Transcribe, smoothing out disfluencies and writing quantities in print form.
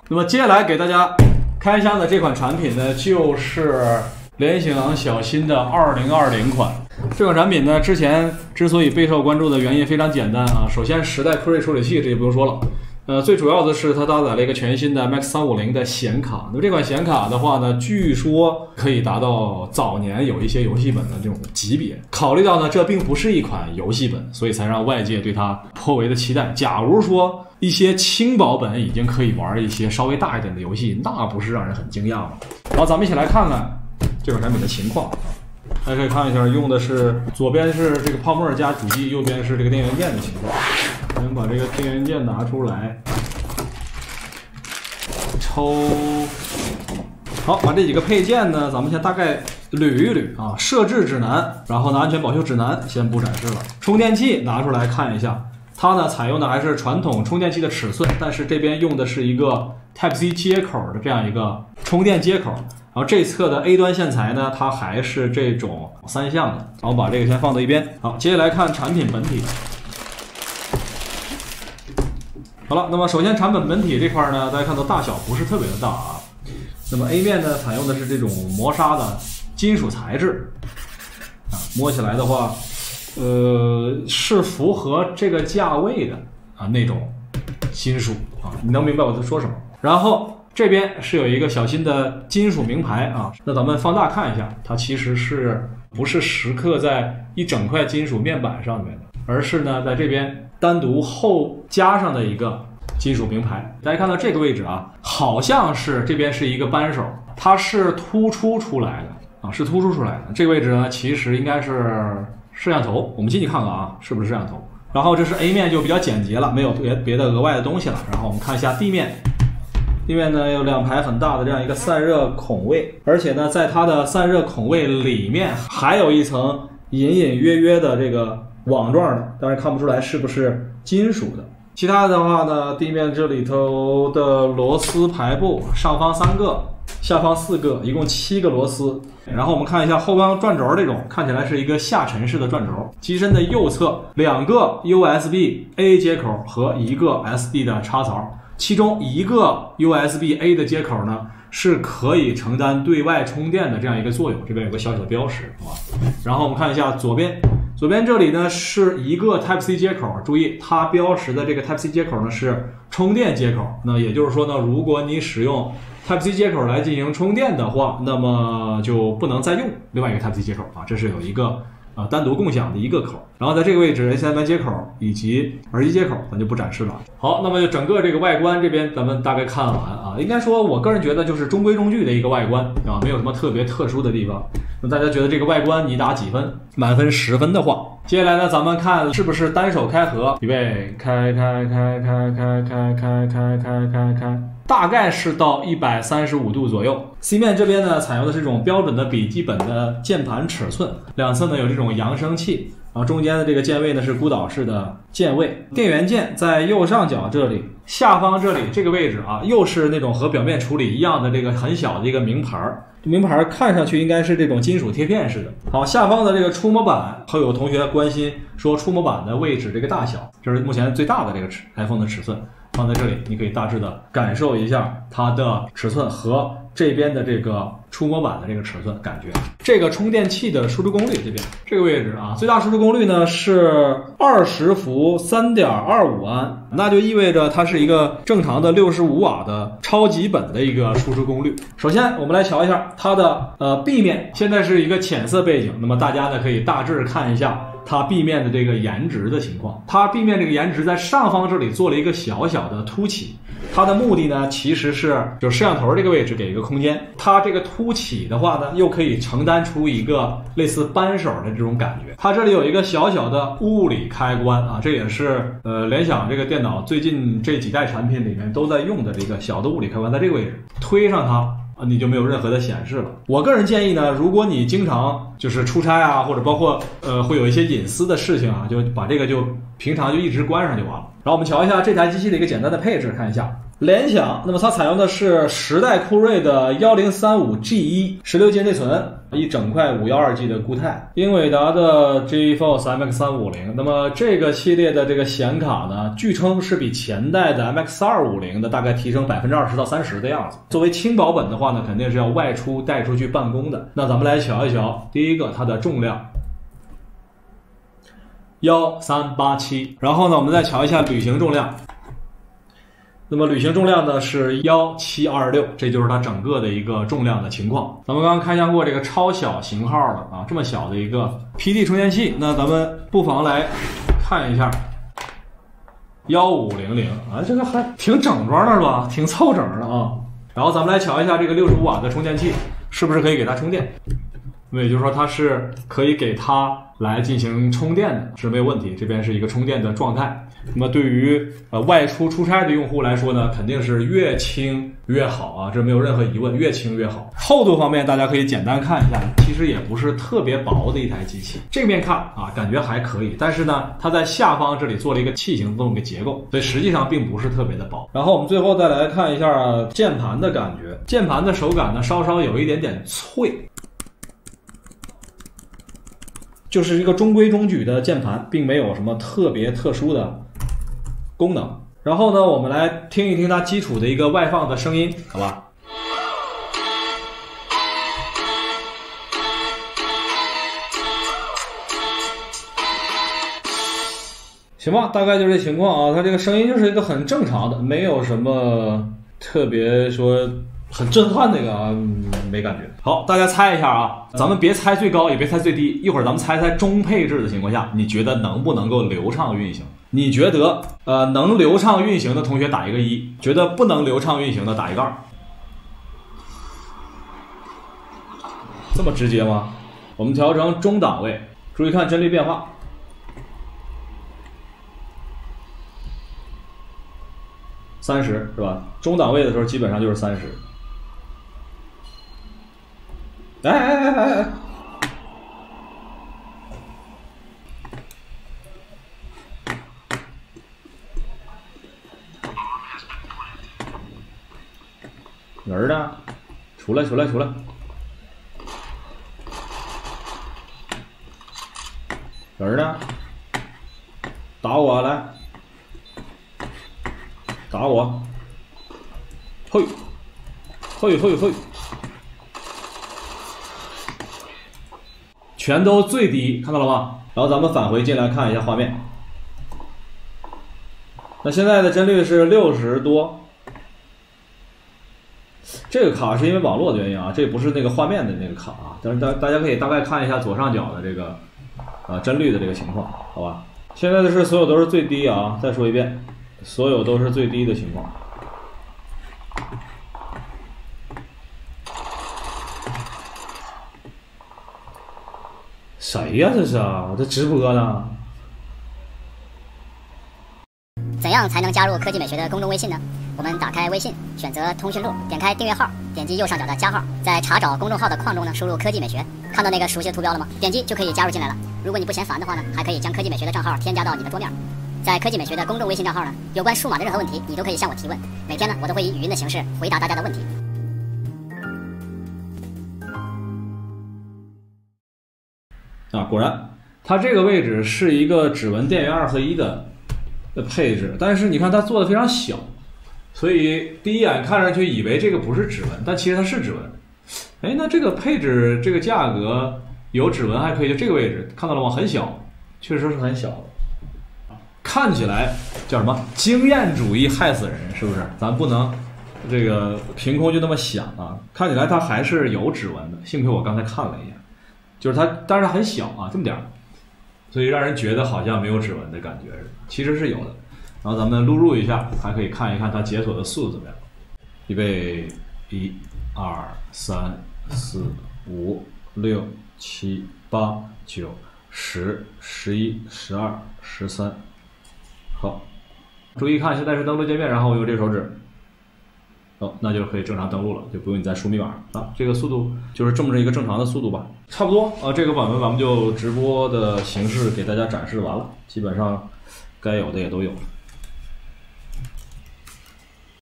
那么接下来给大家开箱的这款产品呢，就是联想小新的2020款。这款产品呢，之前之所以备受关注的原因非常简单啊，首先时代科瑞处理器这就不用说了。最主要的是它搭载了一个全新的 Max 350的显卡。那么这款显卡的话呢，据说可以达到早年有一些游戏本的这种级别。考虑到呢，这并不是一款游戏本，所以才让外界对它颇为的期待。假如说一些轻薄本已经可以玩一些稍微大一点的游戏，那不是让人很惊讶吗？好，咱们一起来看看这款产品的情况。大家可以看一下，用的是左边是这个泡沫加主机，右边是这个电源键的情况。我们把这个电源键拿出来，抽。好，把这几个配件呢，咱们先大概捋一捋啊。设置指南，然后呢，安全保修指南先不展示了。充电器拿出来看一下，它呢采用的还是传统充电器的尺寸，但是这边用的是一个 Type-C 接口的这样一个充电接口。然后这侧的 A 端线材呢，它还是这种3项的。然后把这个先放到一边。好，接下来看产品本体。好了，那么首先产品本体这块呢，大家看到大小不是特别的大啊。那么 A 面呢，采用的是这种磨砂的金属材质啊，摸起来的话，是符合这个价位的啊那种金属啊，你能明白我在说什么？然后这边是有一个小新的金属名牌啊，那咱们放大看一下，它其实不是时刻在一整块金属面板上面的，而是呢在这边单独后加上的一个金属名牌。大家看到这个位置啊，好像是这边是一个扳手，它是突出出来的啊，是突出出来的。这个位置呢，其实应该是摄像头，我们进去看看啊，是不是摄像头？然后这是 A 面就比较简洁了，没有别的额外的东西了。然后我们看一下地面。地面呢有2排很大的这样一个散热孔位，而且呢在它的散热孔位里面还有一层隐隐约约的这个网状的，当然看不出来是不是金属的。其他的话呢，地面这里头的螺丝排布，上方3个，下方4个，一共7个螺丝。然后我们看一下后方转轴，这种看起来是一个下沉式的转轴。机身的右侧2个 USB-A 接口和1个 SD 的插槽。其中1个 USB-A 的接口呢，是可以承担对外充电的这样一个作用，这边有个小小的标识啊。然后我们看一下左边这里呢是1个 Type-C 接口，注意它标识的这个 Type-C 接口呢是充电接口。那也就是说呢，如果你使用 Type-C 接口来进行充电的话，那么就不能再用另外一个 Type-C 接口啊，这是有一个单独共享的一个口。然后在这个位置 HDMI 接口以及耳机接口咱就不展示了。好，那么就整个这个外观这边咱们大概看完啊，应该说我个人觉得就是中规中矩的一个外观啊，没有什么特别特殊的地方。那大家觉得这个外观你打几分？满分10分的话，接下来呢咱们看是不是单手开合，预备开，大概是到135度左右。C 面这边呢采用的是这种标准的笔记本的键盘尺寸，两侧呢有这种扬声器，然后中间的这个键位呢是孤岛式的键位。电源键在右上角这里，下方这里这个位置啊，又是那种和表面处理一样的这个很小的一个名牌。名牌看上去应该是这种金属贴片式的。好，下方的这个触摸板，会有同学关心说触摸板的位置这个大小，这是目前最大的这个iPhone 的尺寸。放在这里，你可以大致的感受一下它的尺寸和这边的这个触摸板的这个尺寸感觉。这个充电器的输出功率这边这个位置啊，最大输出功率呢是20伏 3.25 安，那就意味着它是一个正常的65瓦的超级本的一个输出功率。首先我们来瞧一下它的壁面，现在是一个浅色背景，那么大家呢可以大致看一下它壁面的这个颜值的情况。它壁面这个颜值在上方这里做了一个小小的凸起，它的目的呢其实是就摄像头这个位置给一个空间，它这个凸起的话呢又可以承担出一个类似扳手的这种感觉。它这里有一个小小的物理开关啊，这也是联想这个电脑最近这几代产品里面都在用的这个小的物理开关，在这个位置推上它你就没有任何的显示了。我个人建议呢，如果你经常就是出差啊，或者包括会有一些隐私的事情啊，就把这个就平常就一直关上就完了。然后我们瞧一下这台机器的一个简单的配置，看一下联想，那么它采用的是10代酷睿的1035G1 16G 内存，一整块512G 的固态，英伟达的 GeForce MX350。那么这个系列的这个显卡呢，据称是比前代的 MX250的大概提升20%到30%的样子。作为轻薄本的话呢，肯定是要外出带出去办公的。那咱们来瞧一瞧，第一个它的重量。1387，然后呢，我们再瞧一下旅行重量。那么旅行重量呢是1726，这就是它整个的一个重量的情况。咱们刚刚开箱过这个超小型号的啊，这么小的一个 PD 充电器，那咱们不妨来看一下1500啊，这个还挺整装的是吧？挺凑整的啊。然后咱们来瞧一下这个65瓦的充电器是不是可以给它充电。那么也就是说它是可以给它来进行充电的，是没有问题。这边是一个充电的状态。那么对于外出出差的用户来说呢，肯定是越轻越好啊，这没有任何疑问，越轻越好。厚度方面大家可以简单看一下，其实也不是特别薄的一台机器。正面看啊，感觉还可以，但是呢，它在下方这里做了一个器型的这么个结构，所以实际上并不是特别的薄。然后我们最后再来看一下键盘的感觉，键盘的手感呢稍稍有一点点脆。就是一个中规中矩的键盘，并没有什么特别特殊的功能。然后呢，我们来听一听它基础的一个外放的声音，好吧？行吧，大概就是这情况啊。它这个声音就是一个很正常的，没有什么特别说很震撼那个啊，没感觉。好，大家猜一下啊，咱们别猜最高，也别猜最低，一会儿咱们猜猜中配置的情况下，你觉得能不能够流畅运行？你觉得能流畅运行的同学打一个1，觉得不能流畅运行的打一个2。这么直接吗？我们调成中档位，注意看帧率变化。30是吧？中档位的时候基本上就是30。哎！人呢？出来！人呢？打我来！打我！嘿！全都最低，看到了吗？然后咱们返回进来看一下画面。那现在的帧率是60多。这个卡是因为网络的原因啊，这不是那个画面的那个卡啊。但是大家可以大概看一下左上角的这个帧率的这个情况，好吧？现在的是所有都是最低啊，再说一遍，所有都是最低的情况。谁呀？这是啊，我在直播呢。 怎样才能加入科技美学的公众微信呢？我们打开微信，选择通讯录，点开订阅号，点击右上角的加号，在查找公众号的框中呢，输入科技美学，看到那个熟悉的图标了吗？点击就可以加入进来了。如果你不嫌烦的话呢，还可以将科技美学的账号添加到你的桌面。在科技美学的公众微信账号呢，有关数码的任何问题，你都可以向我提问。每天呢，我都会以语音的形式回答大家的问题。 啊，果然，它这个位置是一个指纹电源2合1的配置，但是你看它做的非常小，所以第一眼看上去以为这个不是指纹，但其实它是指纹。哎，那这个配置这个价格有指纹还可以，就这个位置看到了吗？很小，确实是很小的。看起来叫什么经验主义害死人，是不是？咱不能这个凭空就那么想啊。看起来它还是有指纹的，幸亏我刚才看了一眼，就是它当然很小啊，这么点儿，所以让人觉得好像没有指纹的感觉，其实是有的。然后咱们录入一下，还可以看一看它解锁的速度怎么样。预备，1、2、3、4、5、6、7、8、9、10、11、12、13。好，注意看，现在是登录界面，然后我用这个手指，那就可以正常登录了，就不用你再输密码啊。这个速度就是这么一个正常的速度吧，差不多啊。这个版本咱们就直播的形式给大家展示完了，基本上该有的也都有了。